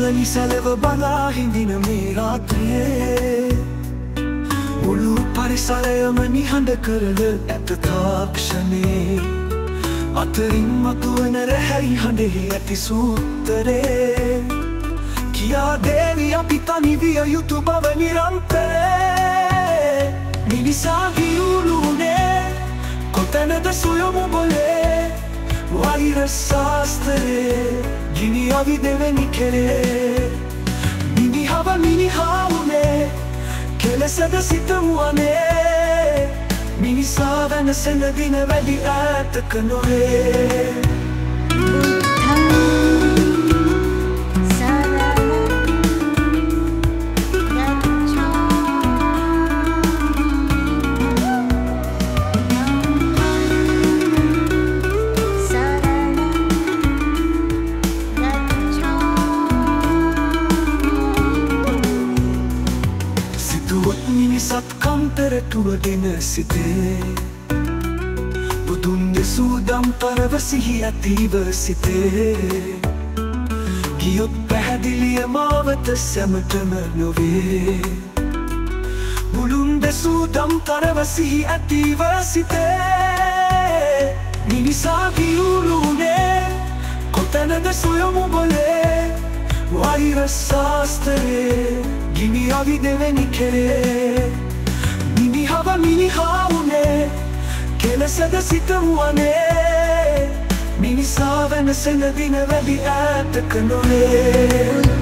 එවැනි සැලව බලා හිඳින මේ රාත්‍රියේ මුළු පරිසරයම නිහඬ කරන ඇත තාක්ෂණේ අතරින් මතුවන රැහැයි හඬෙහි ඇති සූත්‍රේ කියා දේවි අපි තනි විය යුතු බව නිරන්තරේ මිනිසා ගියුණුනේ කොතැනද සොයමු බොලේ වෛර ශාස්ත්‍රේ ගිනි අවි දෙවැනි කෙරේ මිනිහව මිනිහා වුනේ කෙලෙසද සිතමුවනේ මිනිසා වෙනසෙන දින වැඩි ඈතක නොවේ සත්කම්තරටුව දෙන සිතේ බුදුන් දෙසූ දම්තරව සිහි ඇතිව සිතේ ගියොත් පැහැදිලිය මාවත සැමටම නොවේ බුදුන් දෙසූ දම්තරව සිහි ඇතිව සිතේ මිනිසා ගියුණුනේ කොතැනද සොයමු බොලේ වෛර ශාස්ත්‍රේ ගිනි අවි දෙවැනි කෙරේ මිනිහව මිනිහා වුනේ කෙලෙසද සිතමුවනේ මිනිසා වෙනසෙන දින වැඩි ඈතක නොවේ